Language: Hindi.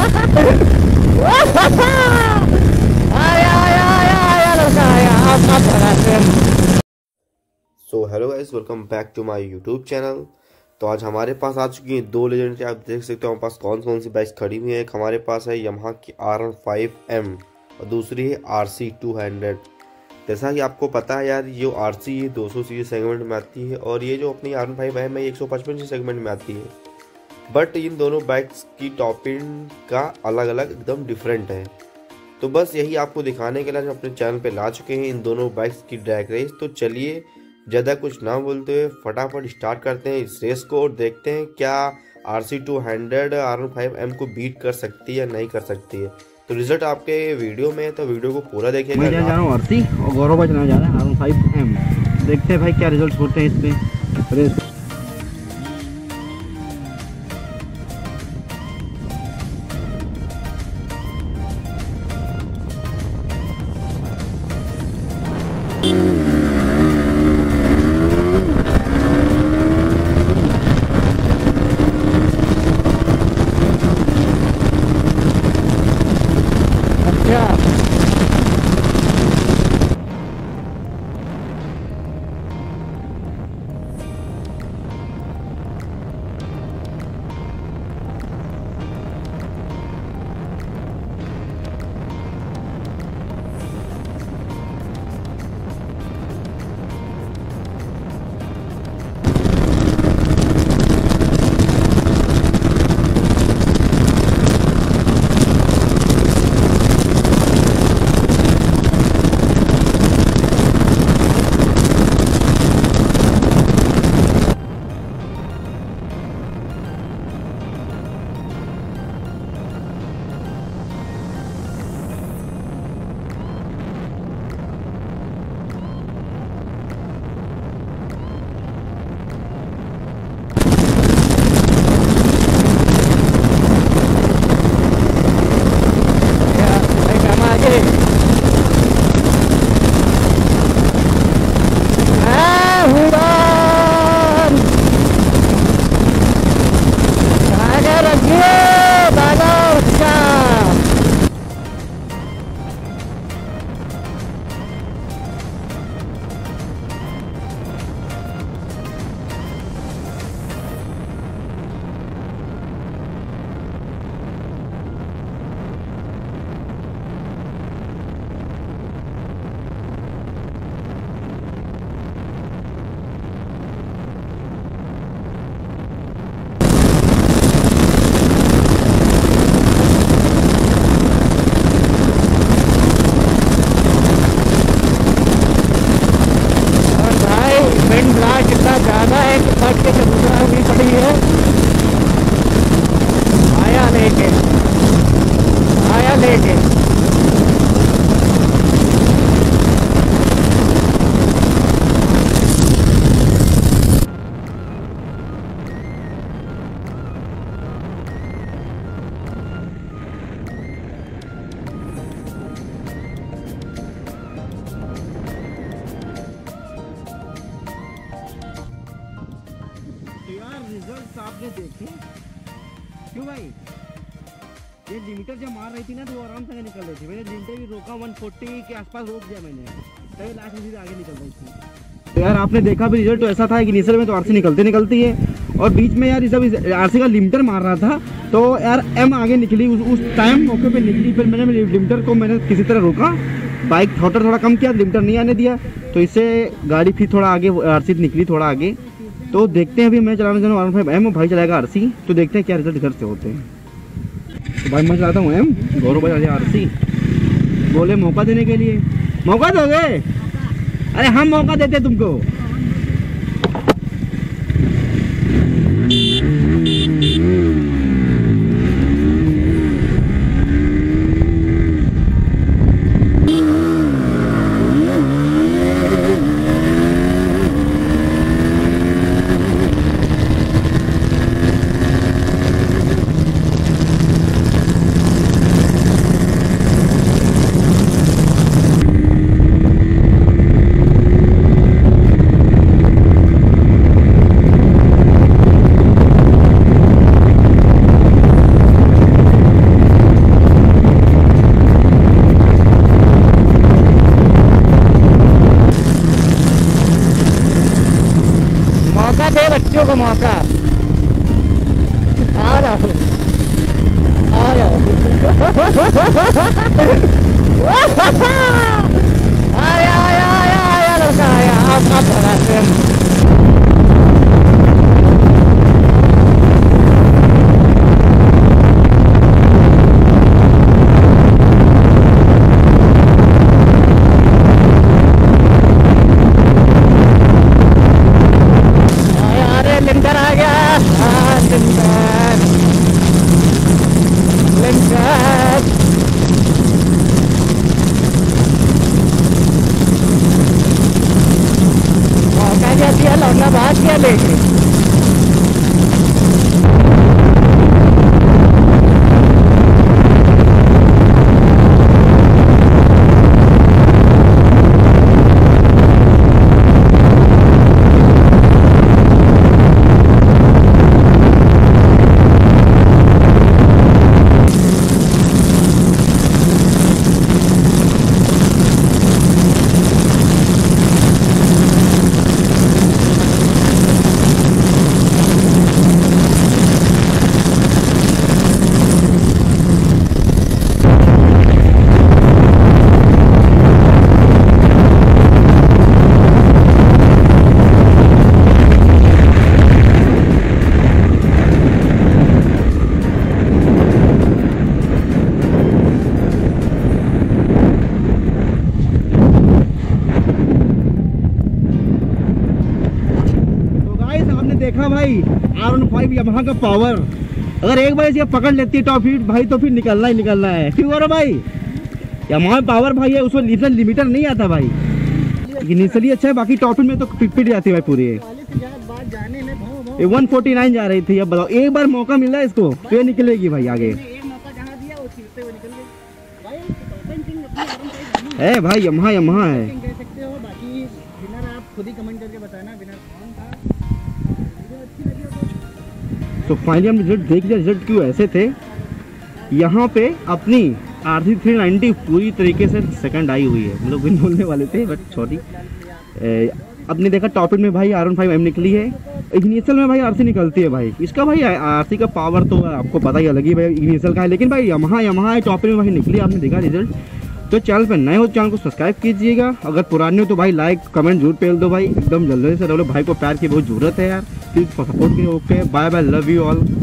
So hello guys, welcome back to my YouTube channel. तो आज हमारे पास आ चुकी हैं दो लेजेंडरी। आप देख सकते हो हमारे पास कौन कौन सी बाइक्स खड़ी हुई है। एक हमारे पास है यामाहा की R15M और दूसरी है RC200। जैसा कि आपको पता है यार, ये RC ये 200 सीसी सेगमेंट में आती है और ये जो अपनी R15M है 155 सीसी सेगमेंट में आती है। बट इन दोनों बाइक्स की टॉप एंड का अलग अलग एकदम डिफरेंट है। तो बस यही आपको दिखाने के लिए हम अपने चैनल पे ला चुके हैं इन दोनों बाइक्स की ड्रैग रेस। तो चलिए ज़्यादा कुछ ना बोलते हुए फटाफट स्टार्ट करते हैं इस रेस को और देखते हैं क्या RC200 R15M को बीट कर सकती है या नहीं कर सकती है। तो रिजल्ट आपके वीडियो में है, तो वीडियो को पूरा देखिएगा। मैं जा रहा हूँ RC और गौरव भाई चलाने जा रहे हैं R15M। देखते हैं भाई क्या रिजल्ट होते हैं इसमें रेस। कितना ज्यादा है कि फट के भी पड़ी है। आया लेके रिजल्ट आपने देखे क्यों भाई? ये लिमिटर जब मार रही थी ना तो वो आराम से निकल रही थी। मैंने लिमिटर भी रोका 140 के आसपास रोक दिया मैंने, तभी लास्ट में आगे निकल रही थी। तो यार आपने देखा भी रिजल्ट तो ऐसा था कि इनिशियल में तो RC निकलती है और बीच में यार जब RC का लिमिटर मार रहा था तो यार M आगे निकली, उस टाइम मौके पे निकली। फिर मैंने लिमिटर को किसी तरह रोका, बाइक थोड़ा कम किया, लिमिटर नहीं आने दिया, तो इससे गाड़ी फिर थोड़ा आगे RC निकली थोड़ा आगे। तो देखते हैं अभी मैं चलाने जा रहा हूँ R15M, भाई चलाएगा RC। तो देखते हैं क्या रिजल्ट इधर से होते हैं। तो भाई मैं चलाता हूँ M, गौरव भाई चला RC। बोले मौका देने के लिए, मौका दोगे? अरे हम मौका देते तुमको। R15 यामाहा का पावर, अगर एक बार इसे पकड़ लेती है टॉप स्पीड भाई तो फिर निकलना ही निकलना है। क्यों हो रहा भाई, यामाहा पावर भाई है, उसमें इतना लिमिटर नहीं आता भाई, इनिशियली अच्छा है, बाकी टॉप स्पीड में तो पिट जाती है भाई पूरी। ये 149 जा रही थी, अब बताओ एक बार मौका मिला है इसको तो ये निकलेगी भाई आगे। है भाई यामाहा है। खुद ही कमेंट करके बताना बिना कौन था। तो फाइनली हम रिजल्ट देख लिया, रिजल्ट क्यों ऐसे थे। यहाँ पे अपनी RC 390 पूरी तरीके से सेकंड आई हुई है, मतलब विन बोलने वाले थे बट सॉरी। अपने देखा टॉप में भाई R15M निकली है, इग्निशियल में भाई RC निकलती है भाई। इसका भाई RC का पावर तो आपको पता ही अलग ही भाई इग्निशियल का है, लेकिन भाई यामाहा टॉप में भाई निकली, आपने देखा रिजल्ट। तो चैनल पर नए हो चैनल को सब्सक्राइब कीजिएगा, अगर पुराने हो तो भाई लाइक कमेंट जरूर पेल दो भाई, एकदम जल्दी से रहो, भाई को प्यार की बहुत ज़रूरत है यार, प्लीज़ सपोर्ट कीजिए। Okay bye bye, love you all.